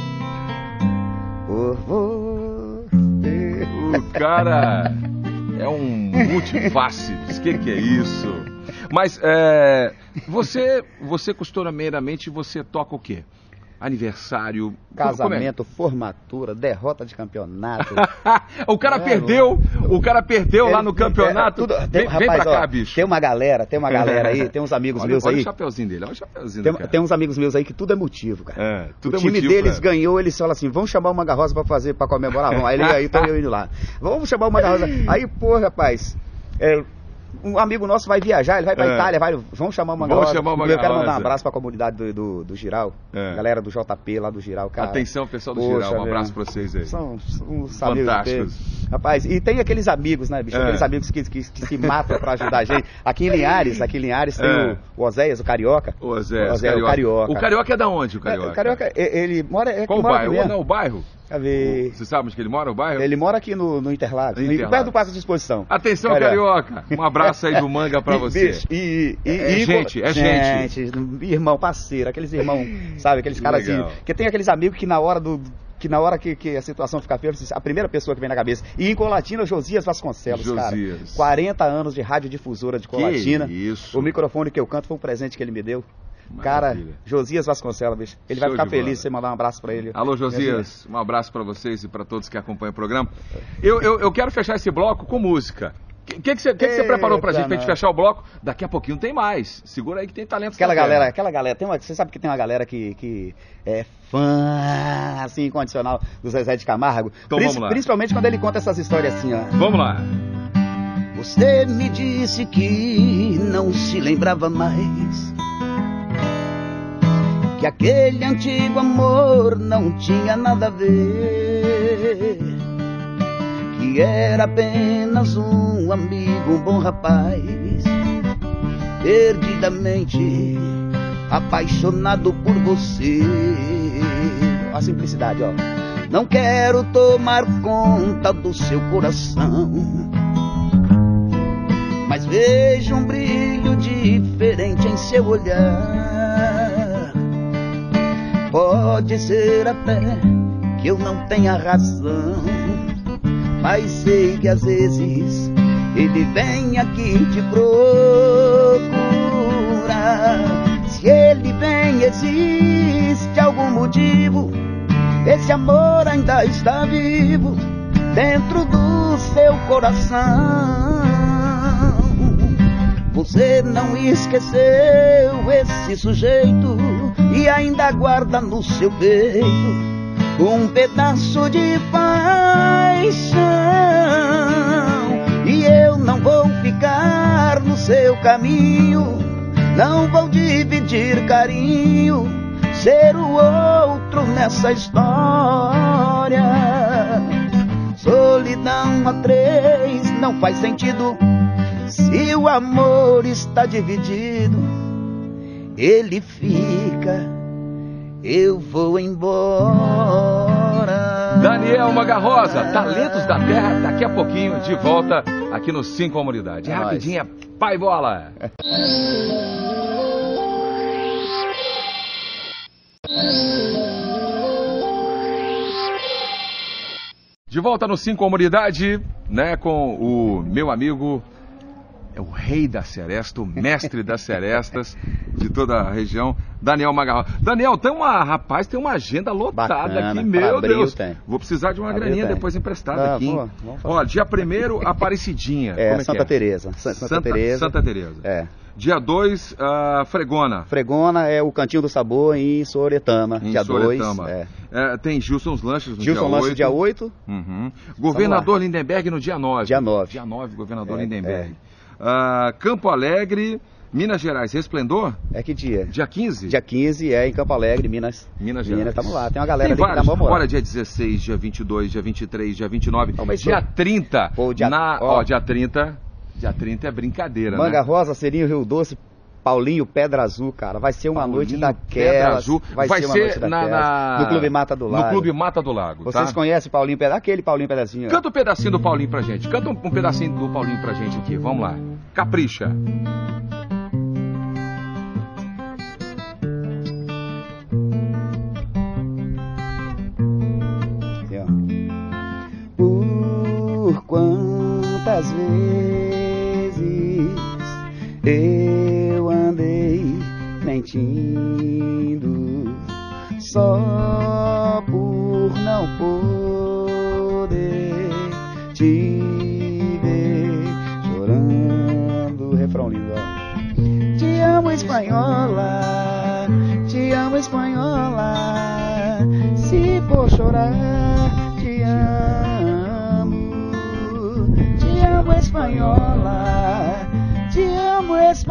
por você. O cara é um multifáceis, o que, que é isso? Mas é, você, você costumeiramente, você toca o quê? Aniversário, casamento, é? Formatura, derrota de campeonato. O cara é, perdeu, o cara perdeu Ele, lá no campeonato. É, tudo, tem, vem, rapaz, vem pra ó, cá, bicho. Tem uma galera, tem uma galera aí, tem uns amigos olha, meus olha aí. Olha o chapeuzinho dele, olha o chapeuzinho tem, cara. Tem uns amigos meus aí que tudo é motivo, cara. É, tudo o é time motivo, deles cara. ganhou, eles falam assim, vamos chamar uma garrosa pra fazer, pra comemorar. Vamos. Aí, aí tô eu indo lá. Vamos chamar uma garrosa. Aí, pô, rapaz, é, um amigo nosso vai viajar, ele vai pra é. Itália, vai, vamos chamar uma vamos garrosa. Chamar uma eu quero garrosa. mandar um abraço pra comunidade do, do, do Giral, é. Galera do J P lá do Giral, cara. Atenção, pessoal do Poxa, Giral, um abraço pra vocês aí. São, são fantásticos. Rapaz, e tem aqueles amigos, né, bicho? É. Aqueles amigos que, que, que se matam pra ajudar a gente. Aqui em Linhares, aqui em Linhares tem é. o, o Oséias, o Carioca. O Oséias, o, Oséias, o Carioca. O Carioca é da onde, o Carioca? É, o Carioca, ele mora... É Qual o bairro? Ou não, o bairro? Ver... Você sabe onde que ele mora, o bairro? Ele mora aqui no, no Interlagos, Interlagos. perto do Parque de Exposição. Atenção, Carioca. Carioca. Um abraço aí do Manga pra você. Bicho, e, e, é, e, gente, é gente. Gente, irmão, parceiro, aqueles irmãos, sabe, aqueles caras assim, que tem aqueles amigos que na hora do... que na hora que, que a situação fica feia, a primeira pessoa que vem na cabeça. E em Colatina, Josias Vasconcelos, Josias. cara. quarenta anos de radiodifusora de Colatina. Que isso. O microfone que eu canto foi um presente que ele me deu. Maravilha. Cara, Josias Vasconcelos, bicho. Ele Show vai ficar feliz bola. se você mandar um abraço pra ele. Alô, Josias, um abraço pra vocês e pra todos que acompanham o programa. Eu, eu, eu quero fechar esse bloco com música. O que, que, que, você, que, que você preparou pra gente, pra gente fechar o bloco? Daqui a pouquinho tem mais. Segura aí que tem talento. Aquela galera, aquela galera, tem uma, você sabe que tem uma galera que, que é fã, assim, incondicional do Zezé de Camargo. Então Prin- vamos lá. Principalmente quando ele conta essas histórias assim, ó. Vamos lá. Você me disse que não se lembrava mais, que aquele antigo amor não tinha nada a ver, que era apenas um amigo, um bom rapaz, perdidamente apaixonado por você. A simplicidade, ó. Não quero tomar conta do seu coração, mas vejo um brilho diferente em seu olhar. Pode ser até que eu não tenha razão, mas sei que às vezes ele vem aqui te procurar. Se ele vem, existe algum motivo. Esse amor ainda está vivo dentro do seu coração. Você não esqueceu esse sujeito e ainda guarda no seu peito um pedaço de paixão. E eu não vou ficar no seu caminho, não vou dividir carinho, ser o outro nessa história. Solidão a três não faz sentido se o amor está dividido. ele fica, eu vou embora. Daniel Magarrosa, Talentos da Terra, daqui a pouquinho, de volta aqui no Sim Comunidade. É rapidinho, é pai bola. De volta no Sim Comunidade, né, com o meu amigo, é o rei da seresta, o mestre das serestas de toda a região, Daniel Magarrosa. Daniel, tem uma, rapaz, tem uma agenda lotada. Bacana, aqui, meu abril, Deus. Tem. Vou precisar de uma abril graninha tem. Depois emprestada ah, aqui. Boa, ó, dia primeiro, Aparecidinha. É, Como é Santa que é? Teresa. Santa, Santa Teresa. Santa Teresa. É. Dia dois, uh, Fregona. Fregona é o Cantinho do Sabor em Soretama. Em dia dois. É. É, tem Gilson's Lanches no Gilson dia oito. Lanches dia oito. Uhum. Governador Lindenberg no dia nove. Dia nove. Dia nove, Governador é, Lindenberg. É. Uh, Campo Alegre, Minas Gerais, Resplendor? É que dia? Dia quinze? Dia quinze é em Campo Alegre, Minas. Minas Gerais. Minas, estamos lá. Tem uma galera tem ali que dá uma Olha, dia dezesseis, dia vinte e dois, dia vinte e três, dia vinte e nove, oh, dia trinta. Pô, dia... Na... Ó, dia trinta. Dia trinta é brincadeira, Manga né? Rosa, Serinho, Rio Doce, Paulinho, Pedra Azul, cara. Vai ser uma Paulinho, noite daquelas. Pedra Azul. Vai, vai ser, uma ser noite na, daquelas. na... No Clube Mata do Lago. No Clube Mata do Lago, Vocês tá? conhecem Paulinho Pedra? Aquele Paulinho Pedacinho. Canta um pedacinho do Paulinho pra gente. Canta um, um pedacinho do Paulinho pra gente aqui. Vamos lá. Capricha. Por quantas vezes eu andei mentindo só por não poder te ver chorando. Refrão lindo, ó. Te amo, espanhola, te amo, espanhola, se for chorar, te amo, te amo, espanhola, te amo,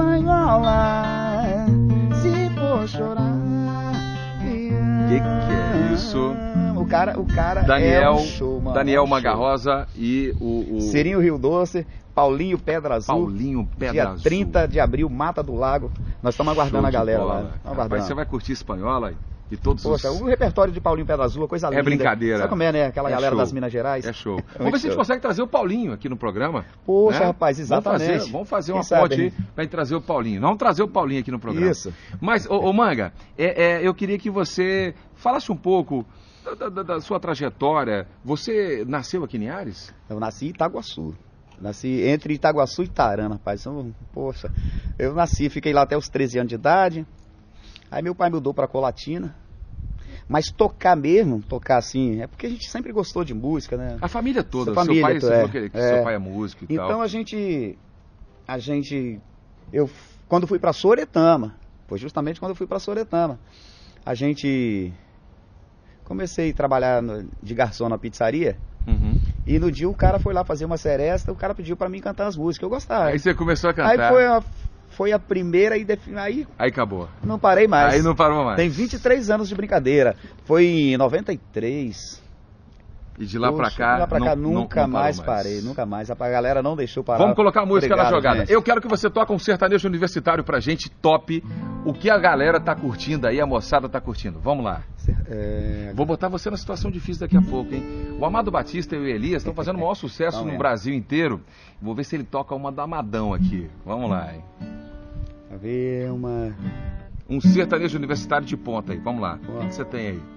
espanhola, se for chorar, te amo. Que que é isso? O cara, o cara Daniel, é um show, mano. Daniel é um Magarrosa e o, o... Serinho Rio Doce, Paulinho Pedra Azul. Paulinho Pedra dia Azul. trinta de abril, Mata do Lago. Nós estamos aguardando Show a galera bola. lá. Rapaz, você vai curtir Espanhola e todos Poxa, os... o repertório de Paulinho Pedra Azul, coisa linda. É brincadeira. Sabe como é, né? Aquela é galera show. das Minas Gerais. É show. Vamos ver se a gente consegue trazer o Paulinho aqui no programa. Poxa, né? rapaz, exatamente. Vamos fazer, vamos fazer uma Quem ponte sabe, aí pra gente trazer o Paulinho. Vamos trazer o Paulinho aqui no programa. Isso. Mas, ô, ô Manga, é, é, eu queria que você falasse um pouco da, da, da sua trajetória. Você nasceu aqui em Ares? Eu nasci em Itaguaçu. Nasci entre Itaguaçu e Tarana, rapaz. Então, poxa, eu nasci, fiquei lá até os treze anos de idade. Aí meu pai mudou pra Colatina. Mas tocar mesmo, tocar assim, é porque a gente sempre gostou de música, né? A família toda, Sua família, seu pai, tu, você é, falou que, que é. seu pai é músico e então, tal. a gente, a gente, eu, quando fui pra Soretama, foi justamente quando eu fui pra Soretama, a gente, comecei a trabalhar no, de garçom na pizzaria, Uhum. e no dia o cara foi lá fazer uma seresta, o cara pediu pra mim cantar as músicas, eu gostava. Aí você começou a cantar. Aí foi a, foi a primeira, e aí, aí acabou. Não parei mais. Aí não parou mais. Tem vinte e três anos de brincadeira. Foi em noventa e três. E de lá Poxa, pra cá, de lá pra cá não, nunca não, não mais, mais parei, nunca mais. A galera não deixou parar. Vamos colocar a música Obrigado, na jogada. gente. Eu quero que você toque um sertanejo universitário pra gente, top. O que a galera tá curtindo aí, a moçada tá curtindo. Vamos lá. É... Vou botar você numa situação difícil daqui a pouco, hein? O Amado Batista e o Elias estão fazendo o maior sucesso Vamos no ver. Brasil inteiro. Vou ver se ele toca uma do Amadão aqui. Vamos lá, hein? Vai ver uma... Um sertanejo universitário de ponta aí. Vamos lá. Boa. O que você tem aí?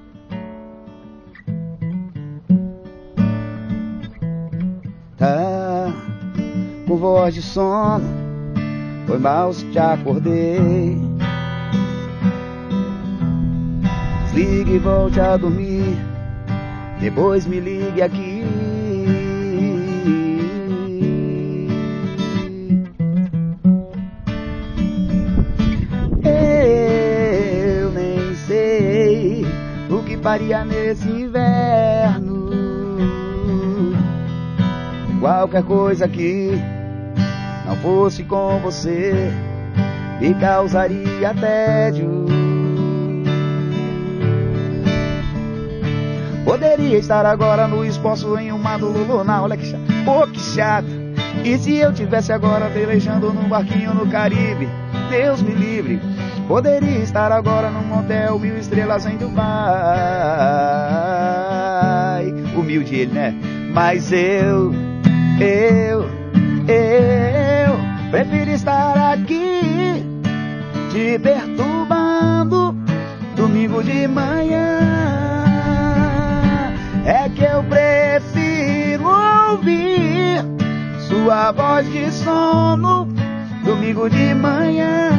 Tá com voz de sono, foi mal se te acordei. Desligue e volte a dormir, depois me ligue aqui. Eu nem sei o que faria nesse inverno. Qualquer coisa que não fosse com você me causaria tédio. Poderia estar agora no espaço em uma lunar. Olha que chato, pô, que chato. E se eu tivesse agora velejando num barquinho no Caribe? Deus me livre. Poderia estar agora num motel mil estrelas em Dubai. Humilde ele, né? Mas eu, eu, eu prefiro estar aqui te perturbando domingo de manhã. É que eu prefiro ouvir sua voz de sono domingo de manhã.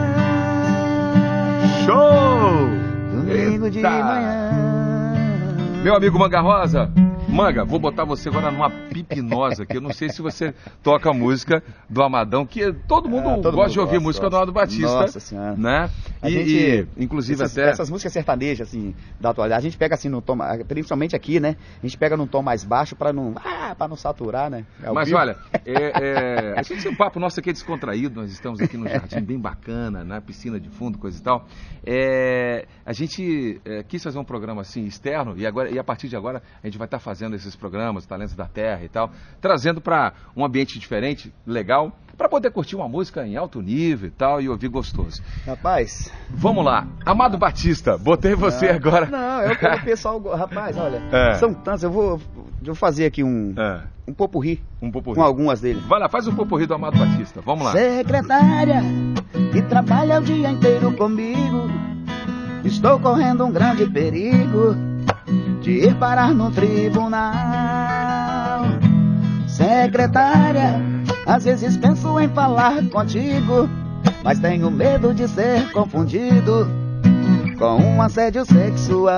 Show! Domingo Eita. de manhã. Meu amigo Manga Rosa, Manga, vou botar você agora numa pipinosa aqui. Eu não sei se você toca a música do Amadão, que todo mundo Ah, todo gosta mundo de ouvir gosta, música gosta. do Amado Batista. Nossa Senhora. Né? A E, gente, e, inclusive essas, até... essas músicas sertanejas, assim, da atualidade, a gente pega assim no tom, principalmente aqui, né? A gente pega num tom mais baixo pra não, ah, pra não saturar, né? Ao Mas vivo. olha, é, é, a gente, o papo nosso aqui é descontraído, nós estamos aqui num jardim bem bacana, na piscina de fundo, coisa e tal. É, a gente é, quis fazer um programa assim externo e, agora, e a partir de agora a gente vai estar fazendo esses programas, Talentos da Terra e tal, trazendo para um ambiente diferente, legal, para poder curtir uma música em alto nível e tal e ouvir gostoso. Rapaz... Vamos lá, Amado Batista, botei você não, agora. Não, eu, o pessoal... Rapaz, olha, É. são tantos, eu vou, eu vou fazer aqui um, É, um popurrí um popurrí. com algumas dele. Vai lá, faz um popurrí do Amado Batista, vamos lá. Secretária, que trabalha o dia inteiro comigo, estou correndo um grande perigo de ir parar no tribunal. Secretária, às vezes penso em falar contigo, mas tenho medo de ser confundido com um assédio sexual.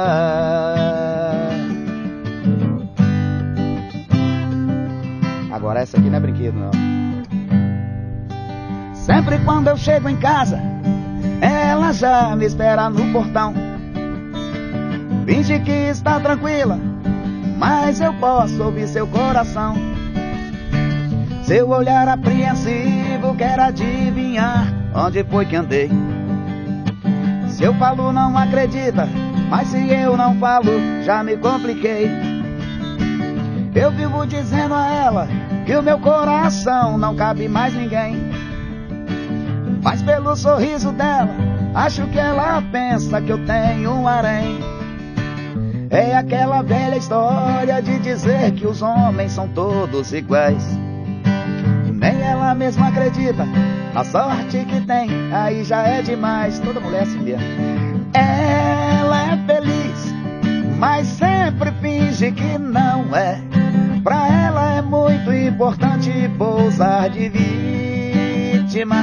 Agora essa aqui não é brinquedo, não. Sempre quando eu chego em casa, ela já me espera no portão. Finge que está tranquila, mas eu posso ouvir seu coração. Seu olhar apreensivo quer adivinhar onde foi que andei. Se eu falo não acredita, mas se eu não falo já me compliquei. Eu vivo dizendo a ela que o meu coração não cabe mais ninguém, mas pelo sorriso dela acho que ela pensa que eu tenho um harém. É aquela velha história de dizer que os homens são todos iguais. Nem ela mesma acredita na sorte que tem, aí já é demais. Toda mulher é assim mesmo. Ela é feliz, mas sempre finge que não é. Pra ela é muito importante pousar de vítima.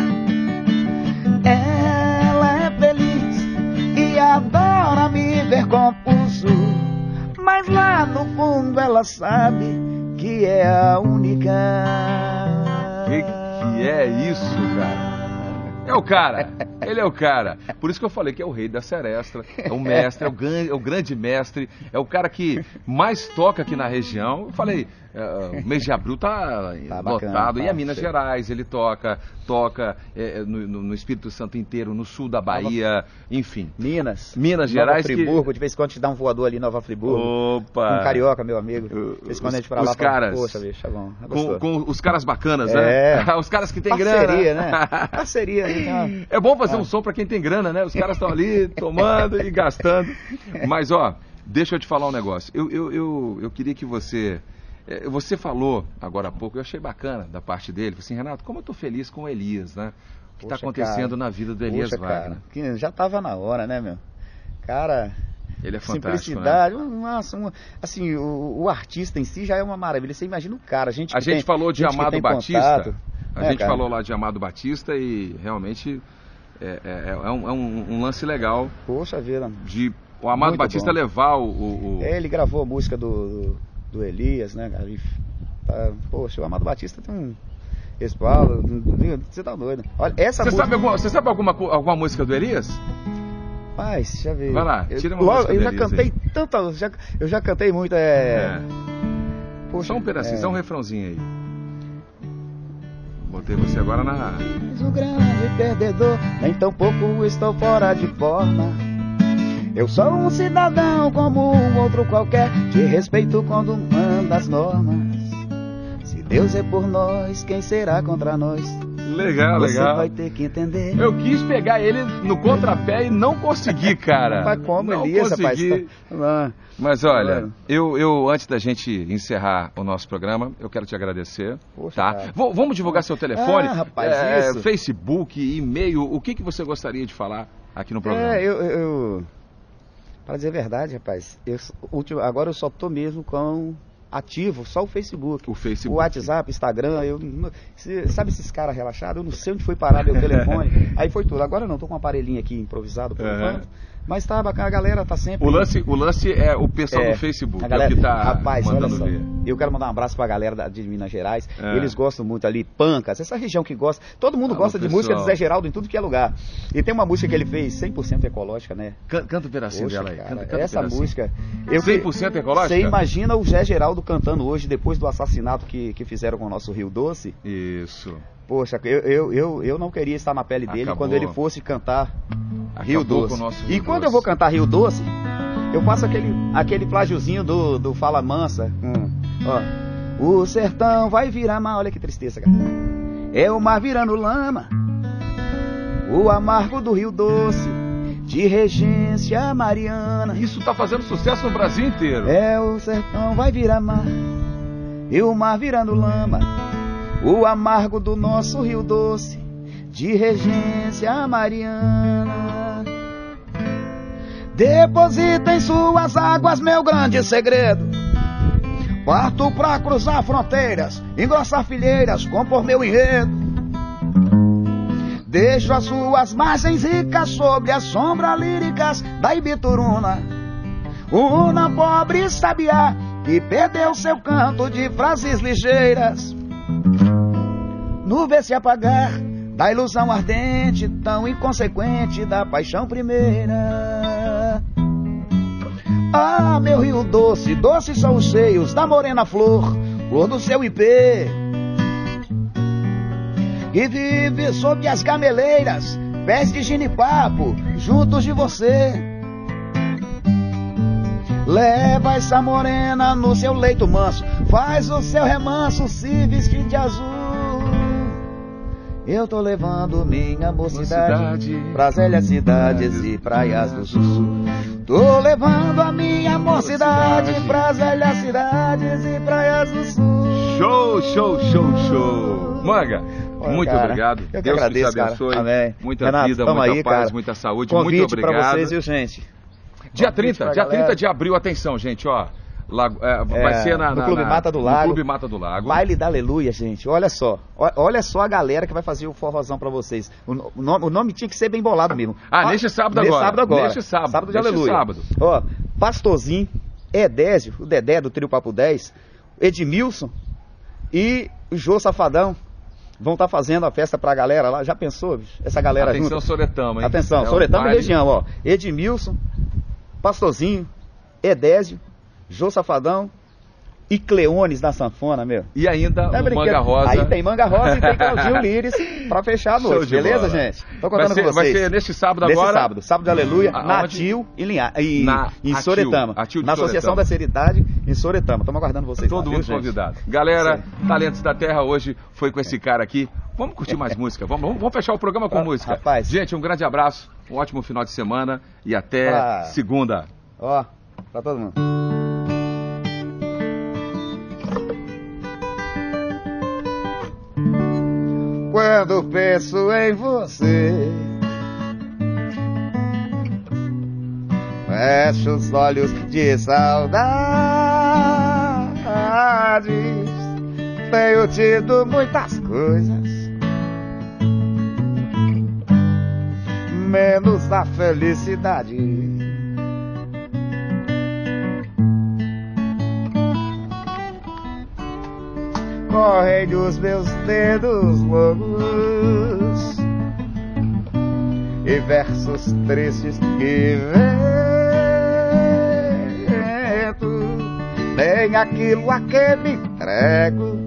Ela é feliz e adora me ver confuso, mas lá no fundo ela sabe que é a única. Que que é isso, cara? É o cara, ele é o cara. Por isso que eu falei que é o rei da serestra, é o mestre, é o, gran, é o grande mestre, é o cara que mais toca aqui na região. Eu falei, uh, o mês de abril tá, Tá lotado, bacana, e tá a Minas cheio. Gerais ele toca, toca é, no, no- no Espírito Santo inteiro, no sul da Bahia, enfim. Minas. Minas Nova Gerais que- Friburgo, de vez em quando te dá um voador ali em Nova Friburgo. Opa! Um carioca, meu amigo. De vez em quando a gente pra Os lá fala, caras. poxa, bicho, é bom. Com, Gostou. com os caras bacanas, É. né? Os caras que têm Parceria, grana. né? Parceria, né? É bom fazer um som pra quem tem grana, né? Os caras estão ali tomando e gastando. Mas, ó, deixa eu te falar um negócio. Eu, eu, eu, eu queria que você... eh, Você falou agora há pouco, eu achei bacana da parte dele. Falei assim, Renato, como eu tô feliz com o Elias, né? O que está Poxa, acontecendo cara. na vida do Elias Poxa, Wagner. cara, que já tava na hora, né, meu? Cara, Ele é fantástico, né? simplicidade, nossa, um- assim, o, o artista em si já é uma maravilha. Você imagina o cara, a gente A que gente tem- falou de gente que Amado tem Batista. contato, A né, gente cara? falou lá de Amado Batista e realmente é, é- é um, é um- um lance legal Poxa vida. de o Amado Muito Batista bom. levar o... o- o- É, ele gravou a música do, do, do Elias, né, cara? E, tá, poxa, o Amado Batista tem um respaldo, você tá doido. Olha, essa Você música... sabe, alguma, você sabe alguma, co- alguma música do Elias? Rapaz, deixa eu ver. Vai lá, tira uma eu, música Eu do já Elias cantei tanta... Já, eu já cantei muito, é... É. Poxa, Só um pedacinho, é. só um refrãozinho aí. Botei você agora na... És um grande perdedor, nem tão pouco estou fora de forma. Eu sou um cidadão como um outro qualquer, te respeito quando manda as normas. Se Deus é por nós, quem será contra nós? Legal, Você legal. vai ter que entender. Eu quis pegar ele no contrapé e não consegui, cara. Mas como, não Elias, consegui. rapaz? Tá... Mas olha, Tá eu, eu antes da gente encerrar o nosso programa, eu quero te agradecer. Poxa, tá? cara. V- vamos divulgar seu telefone, Ah, rapaz, é, isso. Facebook, e-mail. O que, que você gostaria de falar aqui no programa? É, eu... eu, eu... Para dizer a verdade, rapaz, eu, último, agora eu só tô mesmo com ativo, só o Facebook. O Facebook. O WhatsApp, Instagram, eu... se- Sabe esses caras relaxados? Eu não sei onde foi parar meu telefone. Aí foi tudo. Agora não, tô com um aparelhinho aqui improvisado por Uhum. enquanto. Mas tá bacana, a galera tá sempre... O lance, o lance é o pessoal É, do Facebook, a galera, é o que tá rapaz, olha mandando só, ver. eu quero mandar um abraço pra galera da- de Minas Gerais. É. Eles gostam muito ali, Pancas, essa região que gosta. Todo mundo Ah, gosta o de pessoal. música do Zé Geraldo em tudo que é lugar. E tem uma música que ele fez cem por cento ecológica, né? Can- Canta um pedacinho Poxa, dela aí. cara, Canta, canta um essa pedacinho. música. Eu, cem por cento ecológica? Você imagina o Zé Geraldo cantando hoje, depois do assassinato que, que fizeram com o nosso Rio Doce? Isso. Poxa, eu, eu, eu, eu não queria estar na pele dele Acabou. quando ele fosse cantar Rio Acabou Doce. com o nosso E Rio quando Doce. eu vou cantar Rio Doce, eu faço aquele, aquele plágiozinho do, do Fala Mansa. Hum. Ó. O sertão vai virar mar, olha que tristeza, cara. É o mar virando lama, o amargo do Rio Doce, de Regência Mariana. Isso tá fazendo sucesso no Brasil inteiro. É o sertão vai virar mar, e o mar virando lama, o amargo do nosso Rio Doce, de Regência Mariana. Deposita em suas águas meu grande segredo. Parto pra cruzar fronteiras, engrossar filheiras, compor meu enredo. Deixo as suas margens ricas sobre as sombras líricas da Ibituruna. Una pobre sabiá que perdeu seu canto de frases ligeiras. No ver se apagar da ilusão ardente, tão inconsequente da paixão primeira. Ah, meu Rio Doce, doces são os seios da morena flor, flor do seu ipê, que vive sob as gameleiras, pés de ginipapo, juntos de você. Leva essa morena no seu leito manso, faz o seu remanso se vestir de azul. Eu tô levando minha mocidade, Mocidade. pras velhas cidades e praias do sul. Tô levando a minha mocidade, Mocidade. pras velhas cidades e praias do sul. Show, show, show, show. Manga, Olha, muito cara, obrigado. eu que Deus agradeço, te abençoe. cara. Amém. Muita Renato, vida, tamo muita aí, paz, cara. muita saúde. Convite Muito obrigado. pra vocês, viu, gente? Dia Convite trinta, pra dia galera. trinta de abril, atenção, gente, ó. Lago- é, vai É, ser na, no na- Clube na- Mata do no Lago. Clube Mata do Lago. Baile da Aleluia, gente. Olha só. O- Olha só a galera que vai fazer o forrozão pra vocês. O, no- o nome, o nome tinha que ser bem bolado mesmo. Ah, Ó, neste sábado neste agora. sábado agora. Neste sábado, Sábado de neste Aleluia. sábado. Ó, Pastorzinho, Edésio, o Dedé do Trio Papo dez, Edmilson e o Jô Safadão vão estar fazendo a festa pra galera lá. Já pensou, bicho? Essa galera Atenção, junta. Soretama, hein? Atenção, É o Soretama e baile- região, ó. Edmilson, Pastorzinho, Edésio, Jô Safadão e Cleones da sanfona, meu. E ainda Não é o brinquedo. Manga Rosa. Aí tem Manga Rosa e tem Claudinho Lires pra fechar a Show noite, de beleza, bola. gente? Tô Vai contando ser, com vocês. vai ser neste sábado Nesse agora. sábado, sábado de Aleluia, Aonde? na Atil em, Linha, em, Na em Atil, Soretama. Atil de Na Associação Soretama. da Seriedade em Soretama. Estamos aguardando vocês lá, Todo viu, mundo gente? convidado. Galera, Sim. Talentos da Terra hoje foi com esse cara aqui. Vamos curtir mais música. Vamos, vamos, vamos fechar o programa com Ah, música. rapaz. Gente, um grande abraço, um ótimo final de semana e até Ah. segunda. Ó, pra todo mundo. Quando penso em você, fecho os olhos de saudades. Tenho tido muitas coisas, menos a felicidade. Correm os meus dedos longos e versos tristes que vento, nem aquilo a que me entrego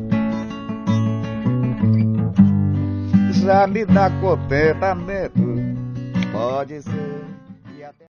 já me dá contentamento. Pode ser